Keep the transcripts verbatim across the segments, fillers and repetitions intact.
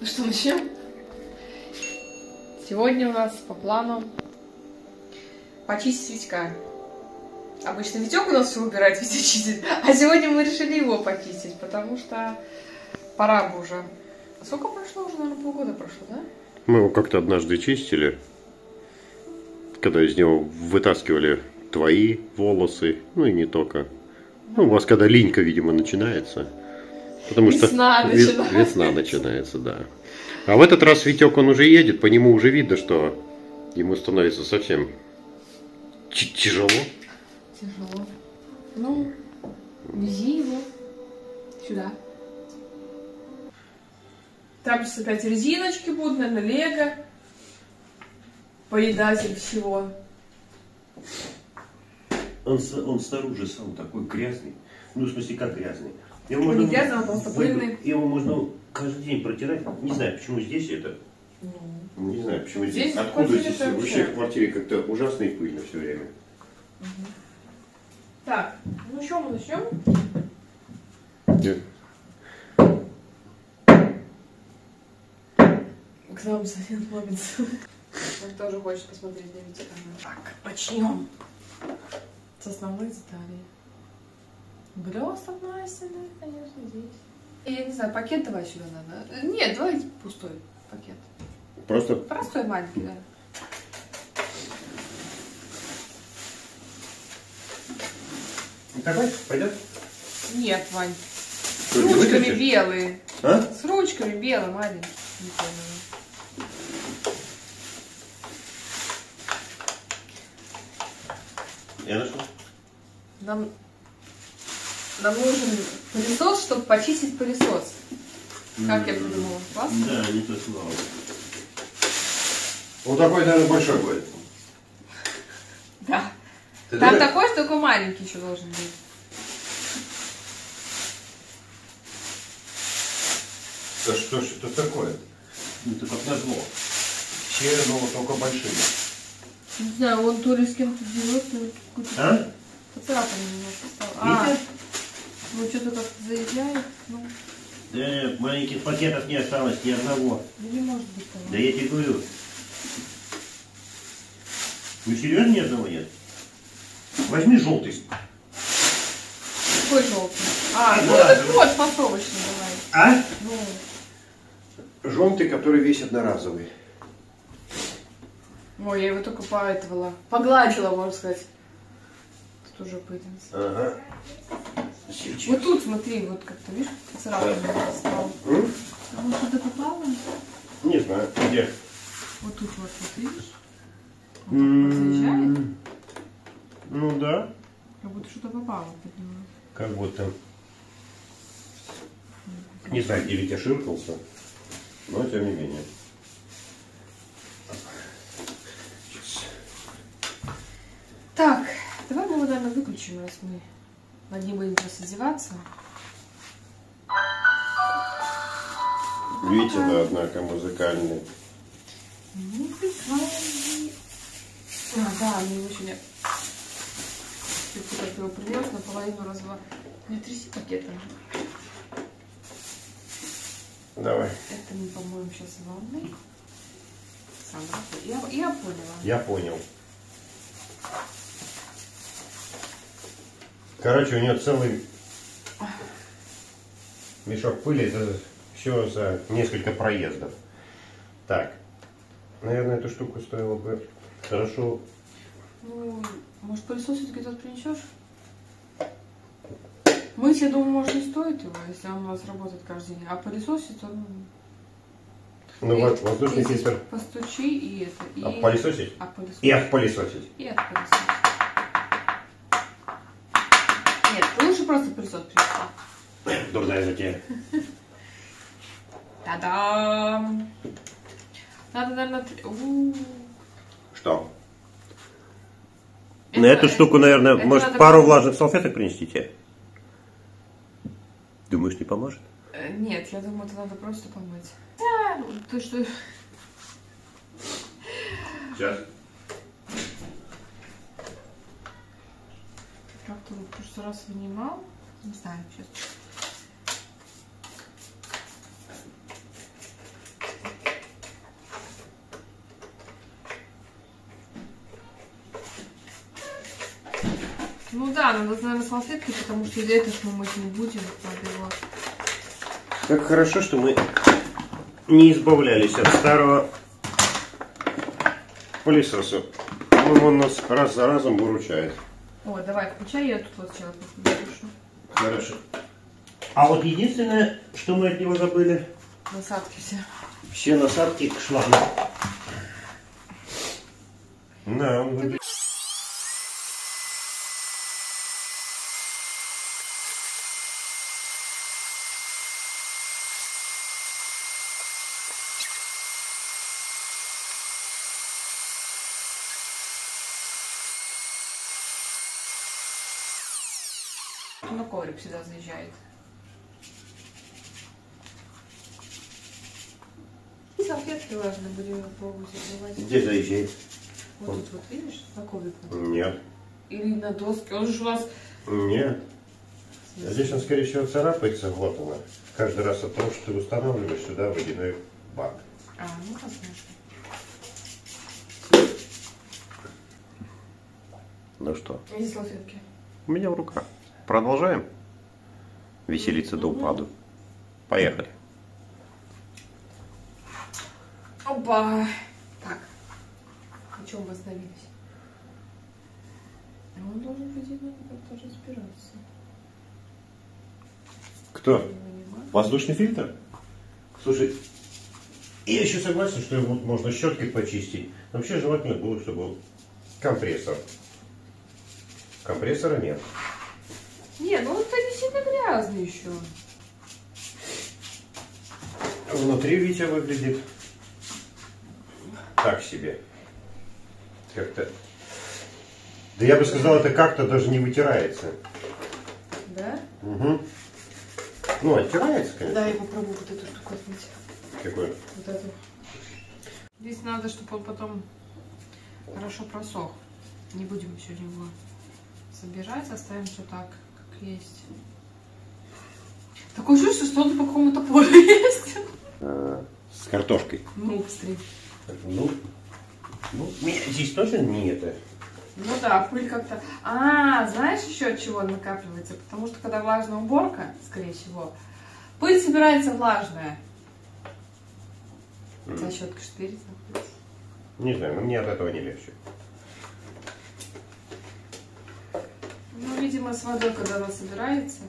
что, начнем? Сегодня у нас по плану почистить Витька. Обычно Витек у нас все убирает, Витя чистит. А сегодня мы решили его почистить, потому что пора бы уже. А сколько прошло уже? Наверное, полгода прошло, да? Мы его как-то однажды чистили, когда из него вытаскивали твои волосы, ну и не только. Ну, у вас когда линька, видимо, начинается. Потому весна что начинается. Весна начинается, да. А в этот раз Витек, он уже едет, по нему уже видно, что ему становится совсем тяжело. Тяжело. Ну, вези его сюда. Там сейчас опять резиночки будут, наверное, лего. Поедатель всего. Он, он снаружи сам такой грязный. Ну, в смысле, как грязный. Его Он можно, не грязный, он просто пыльный. Его можно каждый день протирать. Не знаю, почему здесь это. Ну, Не знаю, почему здесь. здесь Откуда здесь вообще. вообще в квартире как-то ужасно и пыльно все время. Угу. Так, ну что, мы начнем? Нет. К нам Санин ломится. Он тоже хочет посмотреть на Витя. Так, начнем с основной детали. Блесток Настины, конечно, здесь. Я не знаю, пакет давай сюда надо. Нет, давай пустой пакет. Просто? Простой маленький, да. Такой? Пойдет? Нет, Вань. С Что, не ручками выключишь? белые. А? С ручками белые, маленькие. Не поняла. Я нашел. Нам, нам нужен пылесос, чтобы почистить пылесос. Как я придумала? Классно? Да, не то слово. Вот такой, наверное, большой будет. Да. Ты Там думаешь? такой, что такой маленький еще должен быть. Да что ж это такое? Ну, это как назло. Все, но только большие. Не знаю, он то ли с кем-то делает, то ли какой-то... А? Поцарапанный немножко стал. А, Видите? ну что-то как-то заезжает. Ну, Да нет, маленьких пакетов не осталось ни одного. да не может быть того. Да я тебе говорю. Ну серьезно, ни одного нет? Возьми желтый. Какой желтый? А, ну Да. так вот, фасовочный давай. А? Ну. Желтый, который весь одноразовый. Ой, я его только поэтовала. Погладила, можно сказать. Тут уже пыльница. Ага. Сейчас. Вот тут, смотри, вот как-то, видишь, поцарапанный стал. М? А вот сюда попало? Не знаю, где? Вот тут вот, вот видишь? Вот так вот заезжает. Ну да. Как будто что-то попало под него. Как будто. Не знаю, где Витя ширкался, но тем не менее. Сейчас. Так, давай мы его, наверное, выключим, раз мы над ним будем просто издеваться. Витя, да, однако, музыкальный. Музыкальный. А, да, мне его еще нет. Ты куда-то его принес, наполовину разва. Не тряси пакетом. Давай. Это мы, по-моему, сейчас в ванной. Сам работает. Я, я поняла. Я понял. Короче, у нее целый мешок пыли, это все за несколько проездов. Так, наверное, эту штуку стоило бы хорошо. Ну, может, пылесос все-таки тут принесешь? Мыть, я думаю, может, не стоит его, если он у нас работает каждый день. А пылесосить, он... Ну И- вот, воздушный и здесь фильтр. Постучи и это. И... Отпылесосить? Отпылесосить. И отпылесосить. И отпылесосить. Нет, лучше просто пылесос принести. Дурная затея. Та-дам! Надо, наверное... три- У-у-у. Что? Это- На эту штуку, наверное, это может надо пару было- влажных салфеток принести тебе? Думаешь, не поможет? Э, Нет, я думаю, это надо просто помыть. Да, ты что... Сейчас. Как-то в прошлый раз вынимал. Не знаю, сейчас. Ну да, надо, наверное, салфетки, потому что это ж мы мыть не будем. Надо его... Как хорошо, что мы не избавлялись от старого пылесоса. По-моему, он нас раз за разом выручает. О, давай, включай, я тут вот сейчас напишу. Хорошо. А вот единственное, что мы от него забыли... Насадки все. Все насадки к шлангу. Да, он выглядит... На коврик всегда заезжает. Салфетки важно, будем пробовать забивать. Где заезжает? Вот тут вот, видишь, на коврик. Нет. Или на доске. Он же у нас... Нет. Здесь он, скорее всего, царапается. Вот она. Каждый раз от того, что ты устанавливаешь сюда водяной бак. А, ну возможно. Ну что? Где салфетки? У меня в руках. Продолжаем веселиться до упаду. Поехали. Опа! Так. На чем мы остановились? Он должен, по идее, как-то разбираться. Кто? Воздушный фильтр? Слушай, я еще согласен, что его можно щеткой почистить. Вообще желательно было, чтобы был компрессор. Компрессора нет. Не, ну он-то не сильно грязный еще. Внутри Витя выглядит так себе. Как-то... Да я бы сказал, это как-то даже не вытирается. Да? Угу. Ну, оттирается, конечно. Да, я попробую вот эту штуку отмыть. Какой? Вот эту. Здесь надо, чтобы он потом хорошо просох. Не будем сегодня его собирать, оставим все так, как есть. Такое чувство, что он по какому-то полю есть. А, с картошкой. Ну, быстрее. Ну, ну, здесь тоже не это. Ну да, пыль как-то... А, знаешь еще от чего накапливается? Потому что когда влажная уборка, скорее всего, пыль собирается влажная. У тебя щетка штырит находится. Не знаю, но мне от этого не легче. Ну, видимо, с водой, когда она собирается.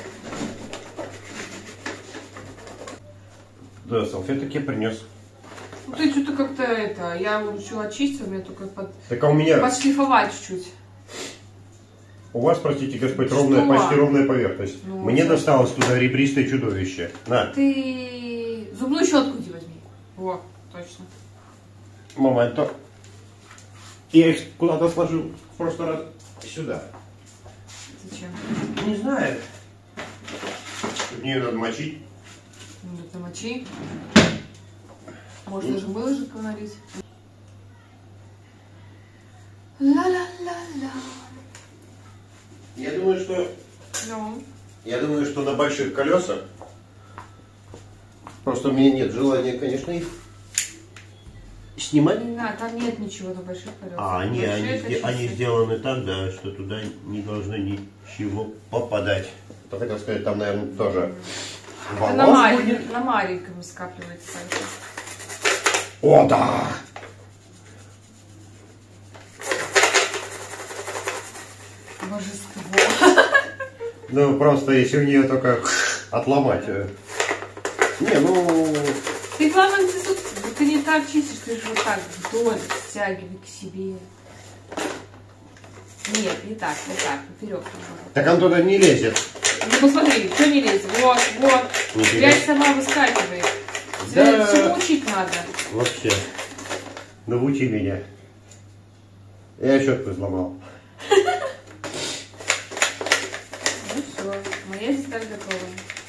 Да, салфеток я принес. Ну ты что-то как-то это... Я все очистила, мне только под... Так а у меня... подшлифовать чуть-чуть. У вас, простите, господь, ровная, почти ровная поверхность. Ну, мне вот. досталось туда ребристое чудовище. На. Ты зубную щетку иди возьми. Во, точно. Момento. Я их куда-то сложил в прошлый раз сюда. Зачем? Не знаю. Мне ее надо мочить. Ну, так намочи. Может, даже выложить налить. Ла-ла-ла-ла. Я думаю, что... Ну. Я думаю, что на больших колесах... Просто у меня нет желания, конечно, их снимать. Не надо, там нет ничего на больших колесах. А, они, Большие они, это сде- они часы. сделаны так, да, что туда не должно ничего попадать. То хотел сказать, там, наверное, тоже Это на, волос маленьком- будет. на маленьком скапливается кольцо. О, да! Божество. Ну, просто если у нее только отломать. э. Не, ну... Ты, главное, ты, тут- ты не так чистишь, ты же вот так вдоль стягивай к себе. Нет, не так, не так, поперек. Так он туда не лезет. Ну посмотри, что не лезет? Вот, вот. Нифига. Прядь сама выскакивает. Тебя Да. всему учить надо. Вообще. Научи меня. Я щетку сломал. Ну все, моя деталь готова.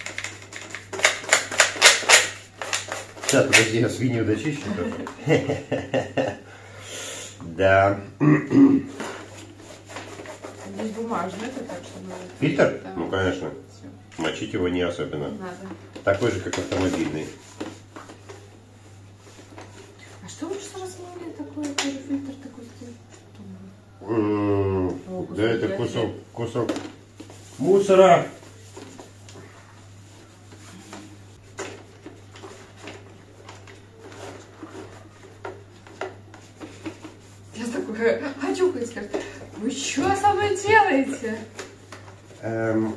Сейчас, подожди, я свинью дочищу. тоже. Да. Здесь бумажный, это так что надо. Фильтр? Да. Ну, конечно. Всё, Мочить его не особенно. не надо. Такой же, как автомобильный. А что вы что размыли такой тоже фильтр такой стоит? Что он? М, О, Да, это кусок кусок. дрожжи. кусок мусора. Я такой, очухаюсь, скажет, вы что со мной делаете? Эм...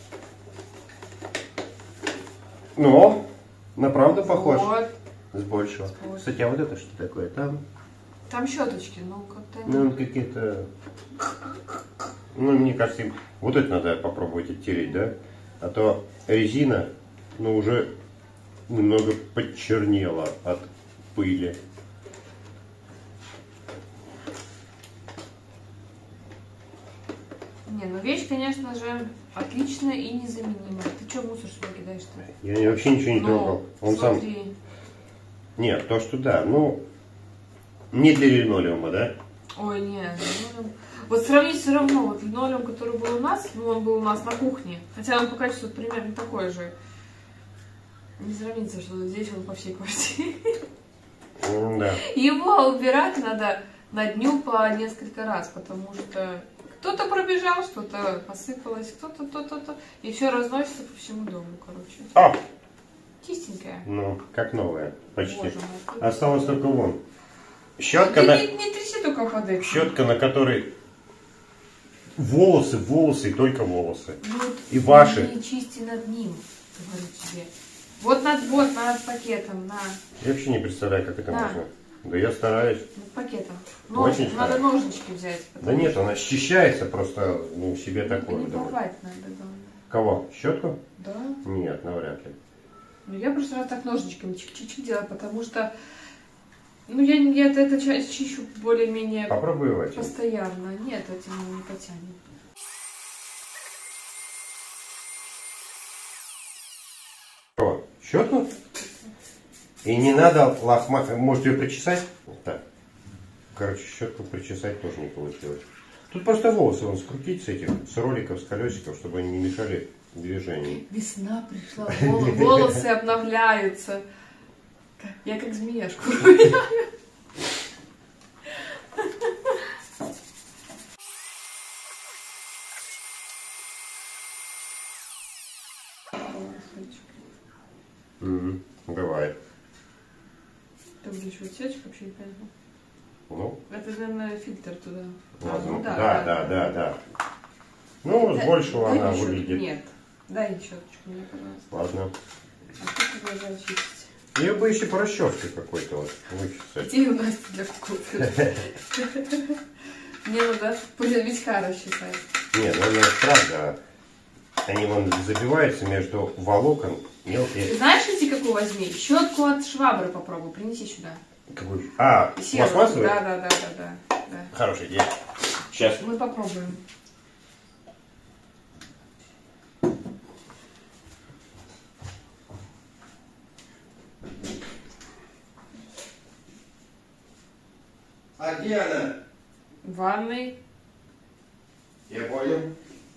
Ну, на правду похож. Вот. С большего. С большего. Кстати, а вот это что такое? Там, Там щеточки, ну как-то... ну, какие-то... Ну, мне кажется, им... вот это надо попробовать оттереть, да? А то резина, ну, уже немного почернела от пыли. Не, ну вещь, конечно же, отличная и незаменимая. Ты что мусор сюда кидаешь-то? Я вообще ничего не Ну, трогал. Он сам... смотри. Нет, то, что да, ну, не для линолеума, да? Ой, нет, линолеум. Вот сравнить все равно, вот линолеум, который был у нас, ну он был у нас на кухне, хотя он по качеству примерно такой же. Не сравнится, что здесь он по всей квартире. Mm, да. Его убирать надо на дню по несколько раз, потому что кто-то пробежал, что-то посыпалось, кто-то то-то-то, и все разносится по всему дому, короче. А! Чистенькая. Ну, как новая, почти. Боже мой. Осталось только вон. Щетка, Ты на... не, не тряси только под этим. Щетка, на которой волосы, волосы и только волосы. Ну, вот И ваши. Не чисти над ним, говорю тебе. Вот над, вот над пакетом, на. Я вообще не представляю, как это Да. можно. Да я стараюсь. Над пакетом. Очень Нож, надо стараюсь. ножнички взять. Да нет, она счищается просто, ну, себе такое. Не удовольствие. порвать надо, да. Кого? Щетку? Да. Нет, навряд ли. Ну, я просто раз так ножничками чик-чик делаю, потому что, ну, я, я это, это ча- чищу более-менее Попробуй его этим. постоянно. Нет, этим не потянет. Что, щетку? И не надо лохма... Может ее причесать? Вот так. Короче, щетку причесать тоже не получилось. Тут просто волосы вон скрутить с этих, с роликов, с колесиков, чтобы они не мешали движению. Весна пришла, вол- волосы обновляются. Я как змеяшку. Мгм. Бывает. Ты будешь вот сечь вообще не понятно. Ну, Это, наверное, фильтр туда. ладно. Ну да, да, да, да. Ну, с Дай- большего дай она мне щетку. выглядит. Нет. Дай щеточку мне, пожалуйста. Ладно. А что ты глаза чистить? Ее бы еще по расческе какой-то вот вычесать. Где у Насти для куколки? Мне надо пылевичка расчесать. Нет, ну это правда. Они вон забиваются между волокон Ты мелкие. знаешь, иди какую возьми? Щетку от швабры попробуй, принеси сюда. Какой? А, Серую. пластмассовый? Да, да, да, да, да, да. Хорошая идея. Сейчас. Мы попробуем. А где она? В ванной. Я понял.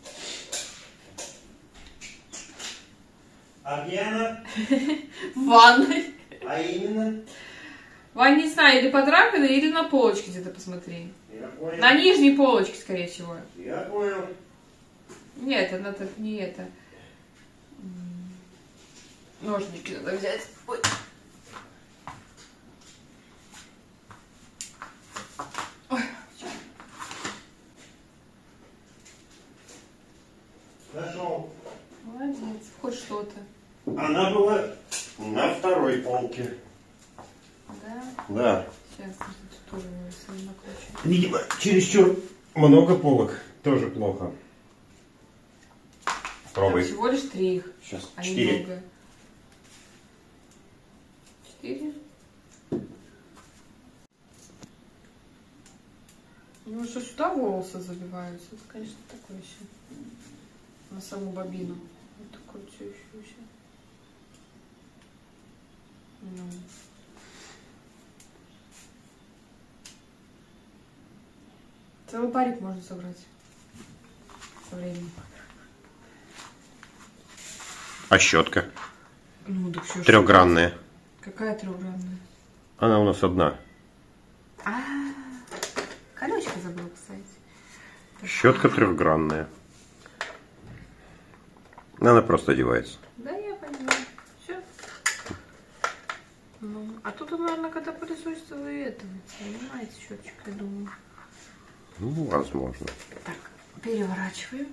А где она? В ванной. А именно? Вань, не знаю, или под раковиной, или на полочке где-то посмотри. Я понял. На нижней полочке, скорее всего. Я понял. Нет, она так не это. М, Ножнички надо взять. Ой. Ой. Нашел. Молодец, хоть что-то. Она была на второй полке. Да? Да. Сейчас, тут тоже сами накручу. Видимо, чересчур много полок. Тоже плохо. Там Пробуй. всего лишь три их, Сейчас. а Четыре. немного. Четыре? Ну, что сюда волосы забиваются, это, конечно, такое еще. На саму бобину. Вот такое все еще. еще. Ну. Целый парик можно собрать со временем. А щетка? Ну, да все. Трехгранная. Какая трехгранная? Она у нас одна. А, колечко забыла, кстати. Щетка трехгранная. Она просто одевается. Да, я понимаю. Все. Ну, а тут, наверное, когда пылесосится, вы это снимаете счетчик, я думаю. Ну, возможно. Так, переворачиваем.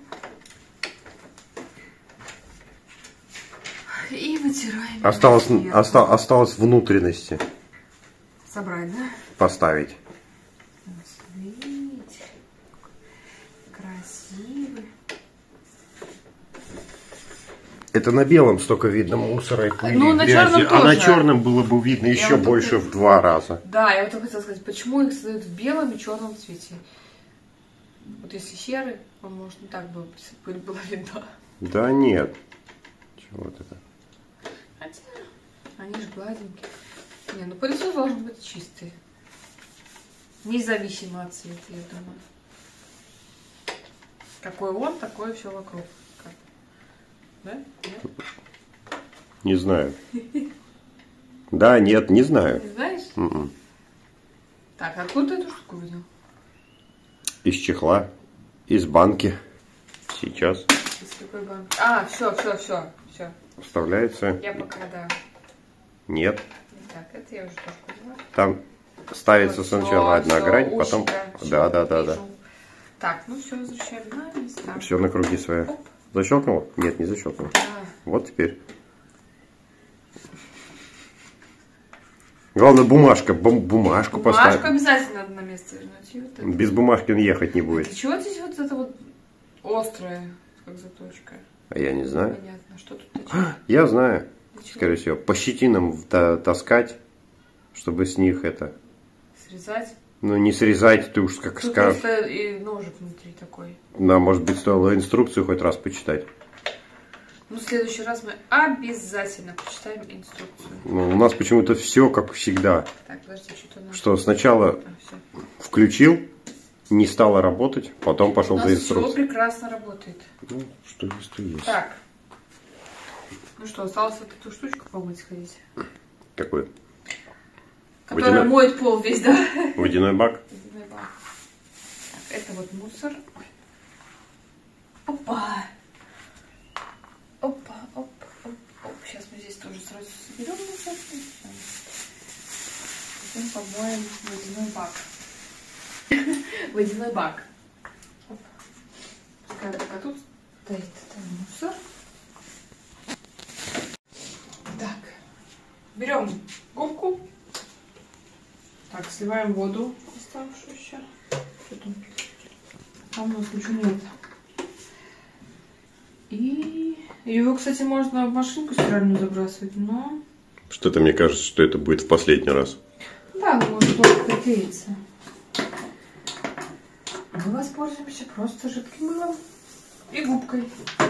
И вытираем. Осталось, оста, осталось внутренности. Собрать, да? Поставить. Смотрите. Красивый. Это на белом столько видно мусора и пыли, Ну, на грязи, черном а на тоже. черном было бы видно Я еще вот больше только- в два раза. Да, я вот только хотела сказать, почему их создают в белом и черном цвете. Вот если серый, он может не так бы пыль была видна. Да нет. Чего вот это? Хотя, они же гладенькие. Не, ну пылесос должен быть чистый. Независимо от цвета, я думаю. Какой он, такое все вокруг. Как? Да? Нет? Не знаю. Да, нет, не знаю. Не знаешь? М-м. Так, откуда ты эту штуку видел? Из чехла, из банки. Сейчас Из какой банки? А, все, все, все, все. вставляется. Я пока, да. Нет. Так, это я уже тоже поняла. Там ставится Вот, сначала всё, одна всё, грань, потом... ушко, всё, Да, да, да, да. вижу. Так, ну все, возвращаем на места. Все на круги свои. Оп. Защелкнул? Нет, не защелкнул. Да. Вот теперь. Главное, бумажка, бум- бумажку Бумажку поставить. обязательно надо на место вернуть. И вот это. Без бумажки он ехать не А будет. для чего здесь вот это вот острое, как заточка? А я не знаю. Понятно, что тут точить? Я знаю. Для чего? Скорее всего, по щетинам та- таскать, чтобы с них это... Срезать? Ну, не срезать, ты уж как Тут скажешь. просто и ножик внутри такой. Да, может быть, стоило инструкцию хоть раз почитать. Ну, в следующий раз мы обязательно почитаем инструкцию. Ну, у нас почему-то все как всегда. Так, подожди, что-то у нас... Что сначала А, всё. включил, не стало работать, потом пошел У нас за все инструкцией. прекрасно работает. Ну, что есть, то есть. Так. Ну что, осталось вот эту штучку помыть сходить. Какой? Которая Водяной? моет пол весь, да? Водяной бак? Водяной бак. Так, это вот мусор. Опа! Опа, оп, оп, оп. Сейчас мы здесь тоже сразу соберем мусор. Потом помоем водяной бак. Водяной бак. Оп. Пускай пока тут стоит этот мусор. Так. Берем губку. Так, сливаем воду оставшуюся. Что там? Там у нас ничего нет. И его, кстати, можно в машинку стиральную забрасывать, но... Что-то мне кажется, что это будет в последний раз. Да, но может плохо приклеиться. Мы воспользуемся просто жидким мылом и губкой.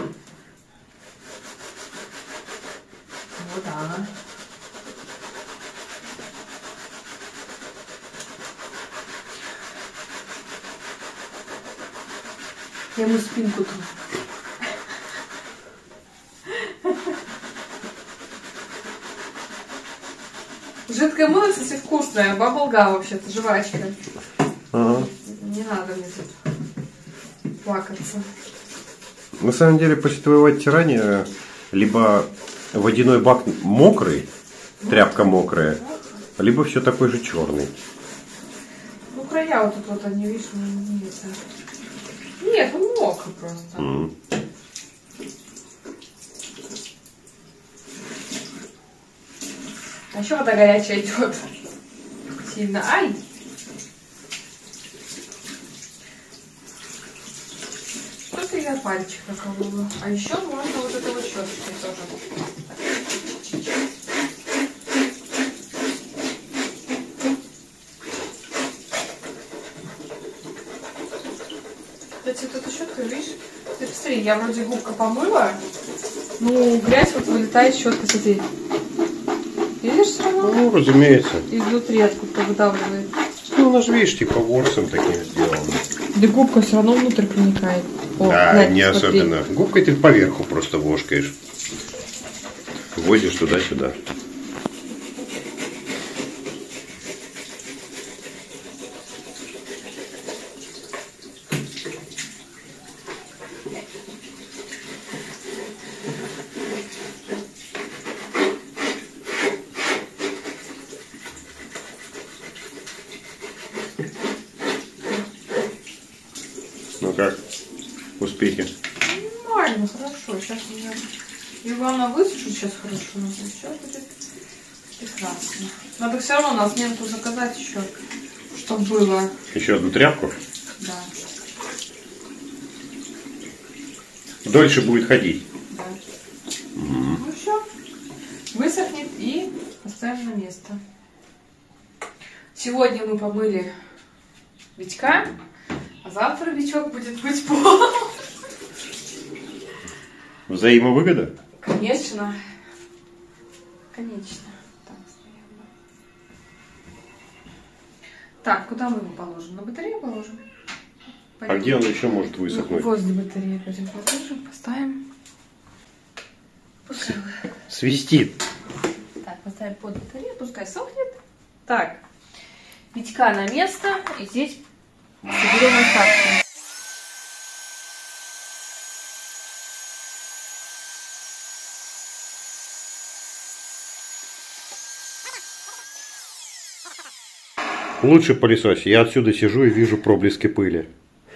Вот она. Я ему спинку тру. Жидкое мыло, кстати, вкусное. Баблгам вообще-то, жвачка. Ага. Не надо мне тут плакаться. На самом деле, после твоего оттирания, либо водяной бак мокрый, тряпка мокрая, либо все такой же черный. Ну, края вот тут вот они, видишь, не, не это. Нет, он мокрый просто. М. А еще вода горячая идет. Сильно. Ай! Что-то я пальчик наколола. А еще можно вот это вот щеточкой тоже. Кстати, тут щетка, видишь? Ты посмотри, я вроде губка помыла, ну грязь вот вылетает щетка, смотри. Видишь все равно? Ну, разумеется. Изнутри откуда-то выдавливает. Ну, у нас, видишь, типа ворсом таким сделано. Да губка все равно внутрь проникает. О, Да, глянь, не смотри. особенно. Губкой ты поверху просто вошкаешь. Возишь туда-сюда. как? Успехи? Нормально, хорошо. Сейчас уже его она высушит сейчас хорошо. Но все будет прекрасно. Надо все равно на сменку заказать еще, чтобы было. Еще одну тряпку? Да. Дольше будет ходить. Да. Mm. Ну все. Высохнет и поставим на место. Сегодня мы помыли Витька, а завтра Витек будет мыть пол. Взаимовыгода? Конечно. Конечно. Так, так, куда мы его положим? На батарею положим? Пойдем. А где он еще может высохнуть? Возле батареи пойдем положим, поставим. Пускай. Свистит. Так, поставим под батарею, пускай сохнет. Так, Витька на место, и здесь соберем остатки. Лучше пылесось. Я отсюда сижу и вижу проблески пыли.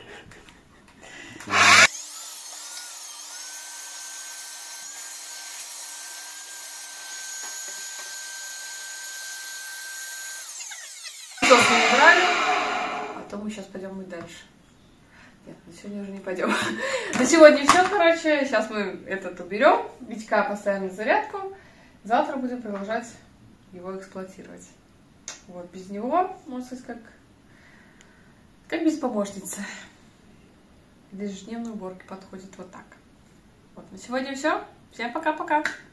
Песок мы убрали, а то мы сейчас пойдем мыть дальше. Нет, на сегодня уже не пойдем. На сегодня все, короче. Сейчас мы этот уберем. Витька поставим на зарядку. Завтра будем продолжать его эксплуатировать. Вот, без него, можно сказать, как, как без помощницы. Для ежедневной уборки подходит вот так. Вот, на сегодня все. Всем пока-пока.